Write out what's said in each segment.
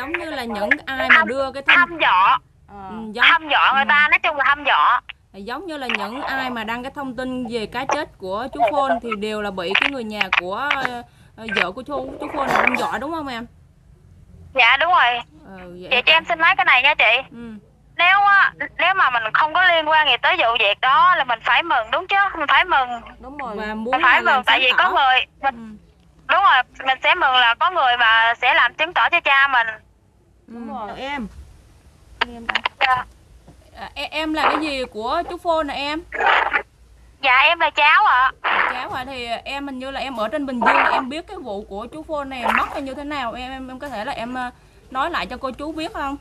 giống như là những ai mà đưa cái hăm dọa, hăm dọa người ta, nói chung là hăm dọa. Giống như là những ai mà đăng cái thông tin về cái chết của chú Phôn thì đều là bị cái người nhà của vợ của chú Phôn là hăm dọa, đúng không em? Dạ đúng rồi. Vậy cho em xin nói cái này nha chị. Nếu mà mình không có liên quan gì tới vụ việc đó là mình phải mừng, đúng chứ? Mình phải mừng. Đúng rồi. Và mình phải mừng tại vì có người đúng rồi, mình sẽ mừng là có người mà sẽ làm chứng tỏ cho cha mình. Đúng rồi em. Dạ. Em là cái gì của chú Phôn nè em? Dạ em là cháu ạ. Cháu ạ. Thì em hình như là em ở trên Bình Dương, em biết cái vụ của chú Phôn này mất hay như thế nào, em có thể là em nói lại cho cô chú biết không?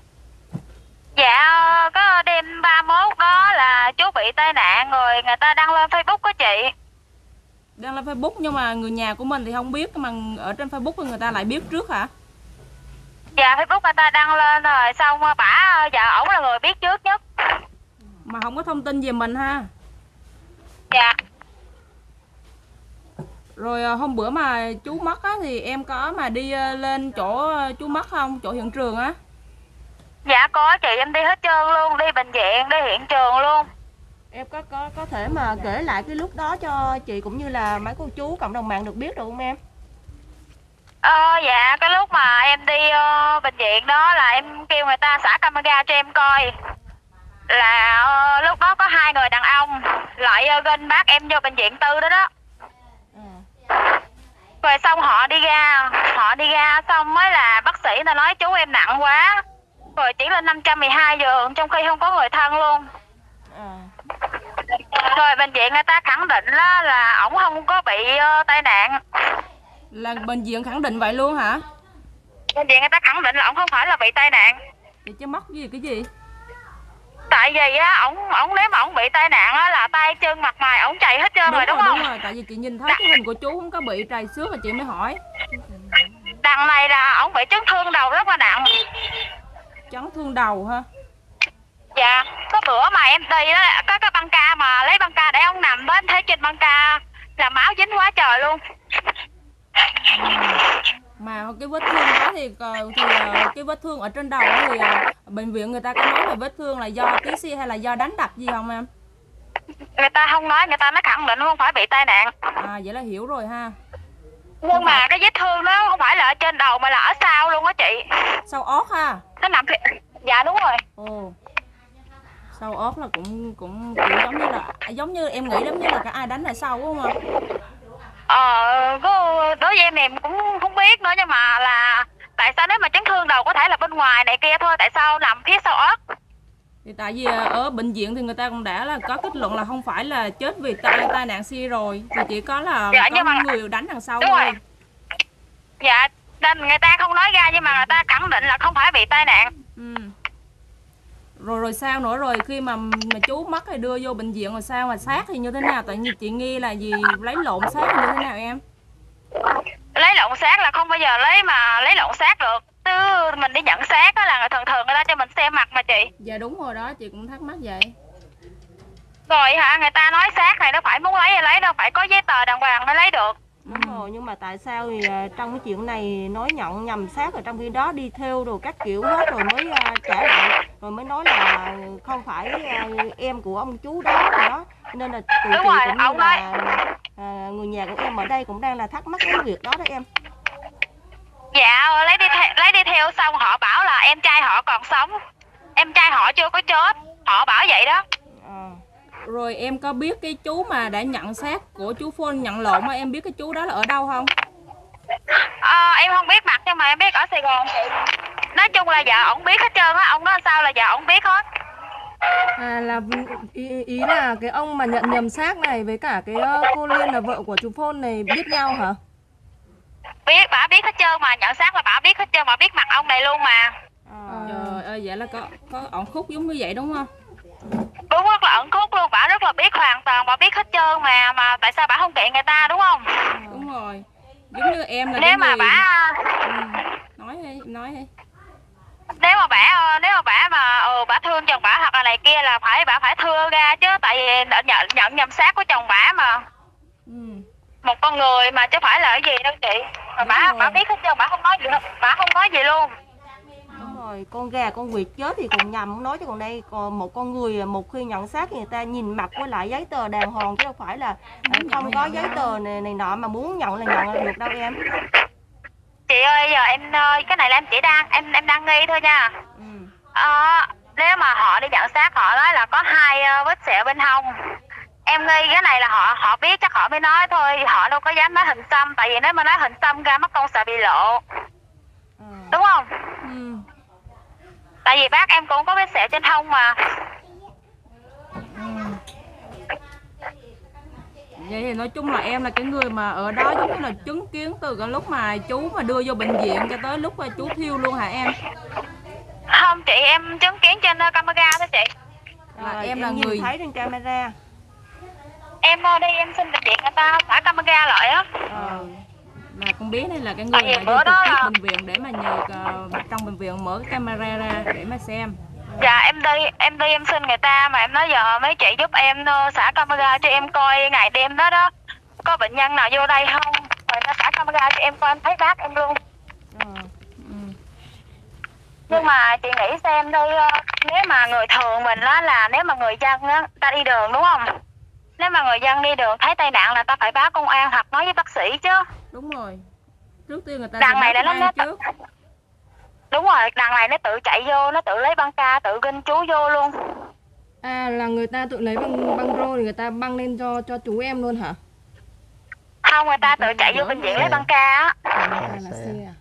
Dạ có đêm 31 đó là chú bị tai nạn rồi người ta đăng lên Facebook của chị. Đăng lên Facebook nhưng mà người nhà của mình thì không biết, mà ở trên Facebook thì người ta lại biết trước hả? Dạ Facebook người ta đăng lên rồi xong bả vợ ổng là người biết trước nhất. Mà không có thông tin về mình ha. Dạ. Rồi hôm bữa mà chú mất á thì em có mà đi lên chỗ chú mất không? Chỗ hiện trường á? Dạ có chị, em đi hết trơn luôn, đi bệnh viện, đi hiện trường luôn. Em có thể mà kể lại cái lúc đó cho chị cũng như là mấy cô chú cộng đồng mạng được biết được không em? Dạ cái lúc mà em đi bệnh viện đó là em kêu người ta xả camera cho em coi. Là lúc đó có 2 người đàn ông lại ganh bác em vô bệnh viện tư đó đó. Rồi xong họ đi ra xong mới là bác sĩ người ta nói chú em nặng quá. Rồi chỉ lên 512 giường trong khi không có người thân luôn. Rồi bệnh viện người ta khẳng định là ổng không có bị tai nạn. Là bệnh viện khẳng định vậy luôn hả? Bệnh viện người ta khẳng định là ổng không phải là bị tai nạn. Vậy chứ mất cái gì? Tại vì á ổng nếu mà ổng bị tai nạn á là tay chân mặt mày ổng chảy hết trơn rồi đúng không? Đúng rồi, tại vì chị nhìn thấy cái hình của chú không có bị trầy xước mà chị mới hỏi. Đằng này là ổng bị chấn thương đầu rất là nặng. Chấn thương đầu ha? Dạ, có bữa mà em đi đó có cái băng ca mà lấy băng ca để ông nằm đó, em thấy trên băng ca là máu dính quá trời luôn. Mà cái vết thương đó thì cái vết thương ở trên đầu thì bệnh viện người ta có nói là vết thương là do tí xi hay là do đánh đập gì không em? Người ta không nói, người ta mới khẳng định không phải bị tai nạn. Vậy là hiểu rồi ha. Nhưng mà cái vết thương đó không phải là ở trên đầu mà là ở sau luôn á chị. Sau ót ha? Nó nằm dạ đúng rồi. Sau ót là cũng kiểu giống như em nghĩ giống như là cả ai đánh ở sau đúng không? Đối với em cũng không biết nữa, nhưng mà là tại sao nếu mà chấn thương đầu có thể là bên ngoài này kia thôi, tại sao nằm phía sau ót? Thì tại vì ở bệnh viện thì người ta cũng đã là có kết luận là không phải là chết vì tai nạn xe rồi, thì chỉ có là có người đánh đằng sau thôi. Rồi. Dạ, nên người ta không nói ra nhưng mà người ta khẳng định là không phải bị tai nạn. Rồi sao nữa, rồi khi mà chú mất thì đưa vô bệnh viện rồi sao, mà xác thì như thế nào? Tại vì chị nghi là gì lấy lộn xác thì như thế nào em? Lấy lộn xác là không bao giờ lấy lộn xác được. Chứ mình đi nhận xác đó là thường người ta cho mình xem mặt mà chị. Dạ đúng rồi đó, chị cũng thắc mắc vậy. Rồi hả, người ta nói xác này nó phải muốn lấy thì lấy, đâu phải có giấy tờ đàng hoàng mới lấy được. Đúng rồi, nhưng mà tại sao thì trong cái chuyện này nói nhận nhầm xác, rồi trong khi đó đi theo đồ các kiểu hết rồi mới trả lại, rồi mới nói là không phải em của ông chú đó rồi đó. Nên là tụi chị cũng như là người nhà của em ở đây cũng đang là thắc mắc cái việc đó đó em. Dạ, lấy đi theo xong họ bảo là em trai họ còn sống, em trai họ chưa có chết, họ bảo vậy đó. Rồi em có biết cái chú mà đã nhận xác của chú Phôn nhận lộn mà em biết cái chú đó là ở đâu không? Em không biết mặt nhưng mà em biết ở Sài Gòn chị. Nói chung là vợ ổng biết hết trơn á, ông nói sao là vợ ổng biết hết. Là ý là cái ông mà nhận nhầm xác này với cả cái cô Liên là vợ của chú Phôn này biết nhau hả? Biết, bả biết hết trơn mà, nhận xác là bả biết hết trơn, bả biết mặt ông này luôn mà. Trời ơi, vậy là có ẩn khúc giống như vậy đúng không? Đúng, rất là ẩn khúc luôn, bả rất là biết hoàn toàn, bả biết hết trơn mà tại sao bả không kiện người ta đúng không? Đúng rồi, giống như em là nếu mà bả nói đi. Nếu mà bả thương chồng bả hoặc là này kia là bả phải thưa ra chứ, tại vì nhận nhầm xác của chồng bả mà. Một con người mà chứ phải là cái gì đâu chị. Mà bả biết hết trơn, bả không nói gì luôn. Rồi con gà con vịt chết thì còn nhầm không nói, chứ còn đây còn một con người một khi nhận xác người ta nhìn mặt với lại giấy tờ đàng hoàng, chứ đâu phải là không có giấy tờ này nọ mà muốn nhận là nhận là được đâu em. Chị ơi, giờ em cái này là em chỉ đang em đang nghi thôi nha. Nếu mà họ đi nhận xác họ nói là có 2 vết sẹo bên hông, em nghi cái này là họ biết chắc họ mới nói thôi, họ đâu có dám nói hình xăm, tại vì nếu mà nói hình xăm ra mất công sợ bị lộ, đúng không? Tại vì bác em cũng có vết sẹo trên hông mà. Vậy thì nói chung là em là cái người mà ở đó giống như là chứng kiến từ cái lúc mà chú mà đưa vô bệnh viện cho tới lúc mà chú thiêu luôn hả em? Không chị, em chứng kiến trên camera thôi chị. Là em là nhìn người thấy trên camera. Em đi em xin bệnh viện người ta thả camera lại á. Là con bé này là cái người mà vô trực tiếp bệnh viện để mà nhờ trong bệnh viện mở cái camera ra để mà xem. Dạ em đi em xin người ta mà em nói giờ mấy chị giúp em xả camera cho em coi ngày đêm đó đó, có bệnh nhân nào vô đây không, rồi ta xả camera cho em coi, em thấy bác em luôn. Nhưng mà chị nghĩ xem đi, nếu mà người thường mình đó là nếu mà người dân á, ta đi đường đúng không, nếu mà người dân đi đường thấy tai nạn là ta phải báo công an hoặc nói với bác sĩ chứ. Đúng rồi, trước tiên người ta đằng này là nó trước. Đúng rồi, đằng này nó tự chạy vô, nó tự lấy băng ca, tự ginh chú vô luôn. À, là người ta tự lấy băng rô thì người ta băng lên cho chú em luôn hả? Không, người ta tự chạy vô bệnh viện lấy băng ca á. Là xe à?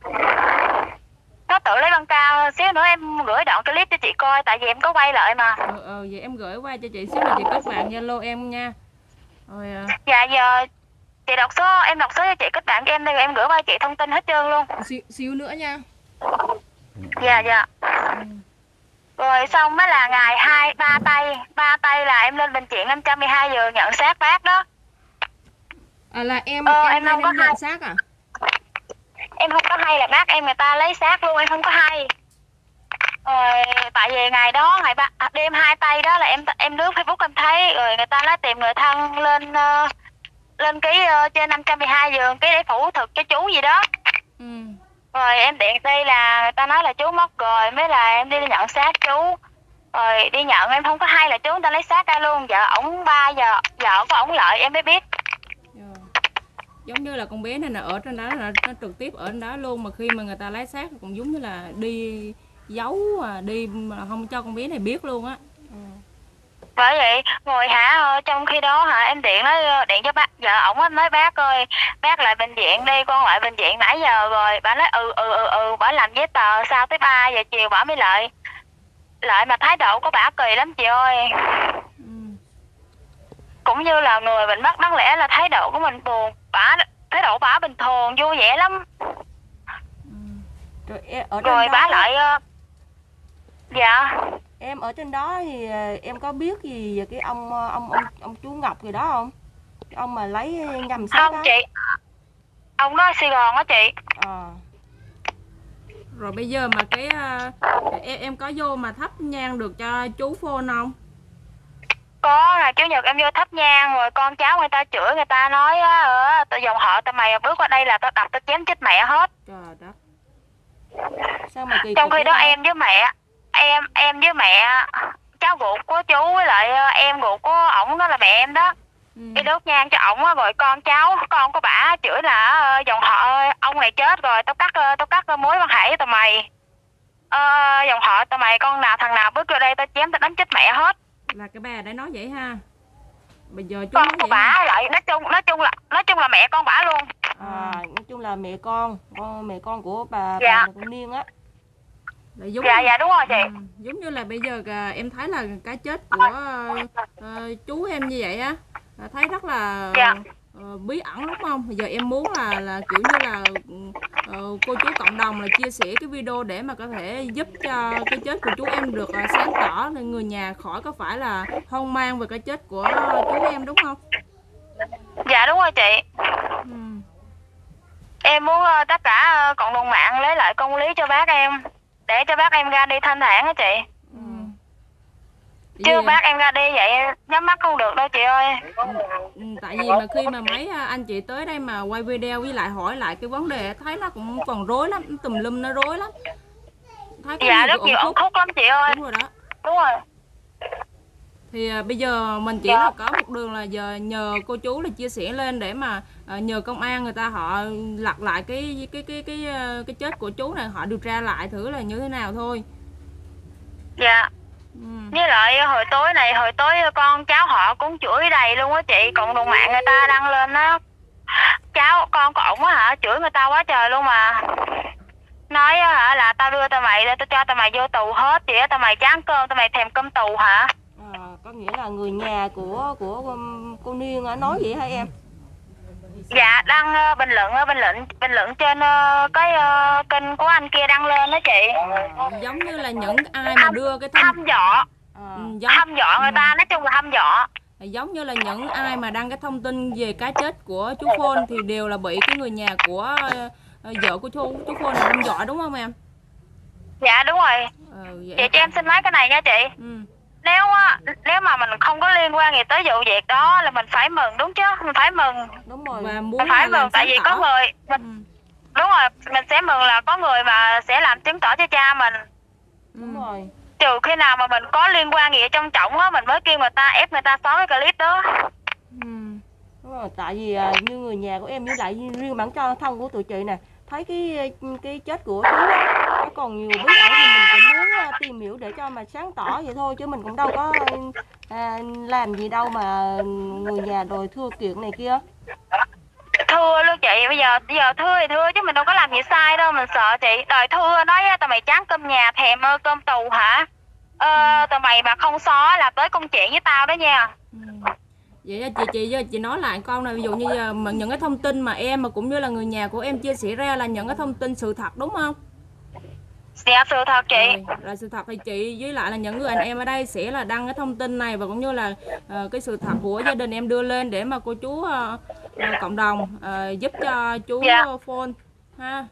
Nó tự lấy băng ca, xíu nữa em gửi đoạn clip cho chị coi, tại vì em có quay lại mà. Vậy em gửi qua cho chị xíu là chị kết bạn Zalo em nha. Rồi Dạ giờ chị đọc số, em đọc số cho chị kết bạn cho em đây, rồi em gửi qua chị thông tin hết trơn luôn. Xíu nữa nha. Dạ. Rồi xong mới là ngày 3 tây là em lên bệnh viện 512 giờ nhận xác bác đó. À là em không có nhận xác à? Em không có hay là bác em người ta lấy xác luôn, em không có hay. Rồi tại vì ngày đó đêm 2 tây đó là em lướt Facebook em thấy, rồi người ta nói tìm người thân lên ký trên 512 giường cái để phẫu thuật cho chú gì đó. Rồi em điện đi là người ta nói là chú mất rồi, mới là em đi nhận xác chú. Rồi đi nhận em không có hay là chú người ta lấy xác ra luôn, vợ ổng 3 giờ vợ của ổng Lợi em mới biết. Giống như là con bé này là ở trên đó, là nó trực tiếp ở trên đó luôn, mà khi mà người ta lấy xác cũng giống như là đi giấu đi mà không cho con bé này biết luôn á. Bởi vậy rồi trong khi đó em điện cho bác vợ ổng, nói bác ơi, bác lại bệnh viện đi, con lại bệnh viện nãy giờ rồi. Bà nói bà làm giấy tờ sao tới 3 giờ chiều bà mới lại mà thái độ của bà kỳ lắm chị ơi. Cũng như là người bệnh mất, đáng lẽ là thái độ của mình buồn, thái độ bà bình thường vui vẻ lắm. Rồi bà lại dạ. Em ở trên đó thì em có biết gì về cái ông chú Ngọc gì đó không? Cái ông mà lấy nhầm xác không đó. Chị, ông đó Sài Gòn á chị. Rồi bây giờ mà cái em có vô mà thắp nhang được cho chú Phone không? Có, ngày Chủ nhật em vô thắp nhang, rồi con cháu người ta chửi, người ta nói dòng họ tụi mày bước qua đây là tao đập tao chém chết mẹ hết. Trời đất. Sao mà kỳ trong khi đó em với mẹ cháu ruột của chú với lại em ruột của ổng đó là mẹ em đó, đi đốt nhang cho ổng, rồi con của bả chửi là dòng họ ông này chết rồi tao cắt mối quan hệ với tụi mày, dòng họ tụi mày con nào thằng nào bước vô đây tao chém tao đánh chết mẹ hết. Là cái bà đấy nói vậy ha. Bây giờ chú con của bả lại nói chung là mẹ con bả luôn. Nói chung là mẹ con của bà con Niên á. Dạ đúng rồi chị. Giống như là bây giờ em thấy là cái chết của chú em như vậy á, thấy rất là bí ẩn đúng không? Bây giờ em muốn là kiểu như là cô chú cộng đồng là chia sẻ cái video để mà có thể giúp cho cái chết của chú em được sáng tỏ, nên người nhà khỏi có phải là hoang mang về cái chết của chú em đúng không? Dạ đúng rồi chị. Em muốn tất cả cộng đồng mạng lấy lại công lý cho bác em, để cho bác em ra đi thanh thản á chị. Chứ bác em ra đi vậy nhắm mắt không được đâu chị ơi. Tại vì mà khi mà mấy anh chị tới đây mà quay video với lại hỏi lại cái vấn đề, thấy nó cũng còn rối lắm, tùm lum nó rối lắm. thấy có Dạ nhiều rất cái nhiều uẩn ẩn khúc. khúc lắm chị ơi. Đúng rồi đó. Đúng rồi. Thì bây giờ mình chỉ Dạ. là có một đường là giờ nhờ cô chú là chia sẻ lên để mà nhờ công an người ta họ lật lại cái chết của chú này, họ điều tra lại thử là như thế nào thôi. Dạ. Ừ. Với lại hồi tối con cháu họ cũng chửi đầy luôn á chị, cộng đồng mạng người ta đăng lên á, cháu con của ổng á hả, chửi người ta quá trời luôn mà. Nói á hả là tao đưa tao mày, tao cho tao mày vô tù hết chị á, tao mày chán cơm, tao mày thèm cơm tù hả? Có nghĩa là người nhà của cô Niên nói vậy hả em? Dạ đăng bình luận trên cái kênh của anh kia đăng lên đó chị. Giống như là những ai mà đưa cái Hăm dọa, hăm dọa người ta, nói chung là hăm dọa. giống như là những ai mà đăng cái thông tin về cái chết của chú Phôn thì đều là bị cái người nhà của vợ của chú Phôn là hăm dọa, đúng không em? Dạ đúng rồi. Vậy Chị cho em xin nói cái này nha chị. Ừ. Nếu mà mình không có liên quan gì tới vụ việc đó là mình phải mừng, đúng chứ? Mình phải mừng. Đúng rồi. Và muốn Mình phải là làm mừng tại vì sáng có tỏ. người mình, đúng rồi, mình sẽ mừng là có người mà sẽ làm chứng tỏ cho cha mình. Đúng rồi. Trừ khi nào mà mình có liên quan gì ở trong trọng á, mình mới kêu người ta, ép người ta xóa cái clip đó. Đúng rồi, tại vì như người nhà của em với lại riêng bản thân của tụi chị nè, thấy cái chết của chú á, nó còn nhiều bí ẩn thì mình cũng muốn tìm hiểu để cho mà sáng tỏ vậy thôi, chứ mình cũng đâu có làm gì đâu mà người nhà đòi thưa kiện này kia. Thưa luôn chị, bây giờ thưa thì thưa chứ mình đâu có làm gì sai đâu, mình sợ chị đòi thưa, nói tụi mày chán cơm nhà thèm cơm tù hả? Tụi mày mà không xóa là tới công chuyện với tao đó nha. Vậy chị nói lại con này, ví dụ như mà những cái thông tin mà em mà cũng như là người nhà của em chia sẻ ra là những cái thông tin sự thật đúng không? Dạ sự thật chị. Là sự thật thì chị với lại là những người anh em ở đây sẽ là đăng cái thông tin này và cũng như là cái sự thật của gia đình em đưa lên để mà cô chú cộng đồng giúp cho chú Phone ha.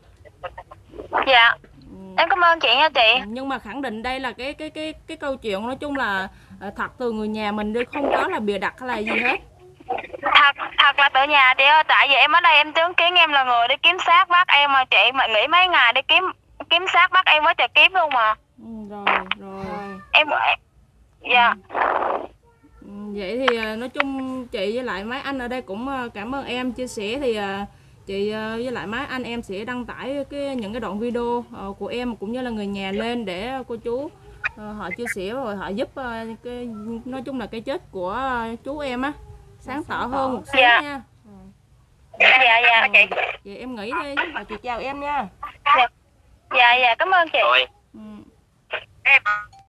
Dạ. Em cảm ơn chị nha chị. Nhưng mà khẳng định đây là cái câu chuyện nói chung là thật từ người nhà mình, đi không có là bịa đặt hay là gì hết. Thật là từ nhà chị ơi, tại vì em ở đây em chứng kiến, em là người đi kiếm xác bắt em mà chị, mà nghỉ mấy ngày đi kiếm xác bắt em quá trời kiếm luôn mà. Rồi. Em dạ. Vậy thì nói chung chị với lại mấy anh ở đây cũng cảm ơn em chia sẻ, thì chị với lại mấy anh em sẽ đăng tải những cái đoạn video của em cũng như là người nhà lên để cô chú họ chia sẻ rồi họ giúp nói chung là cái chết của chú em á sáng tỏ hơn một xíu nha. Dạ chị. Vậy em nghỉ đi. Chị chào em nha. Dạ cảm ơn chị.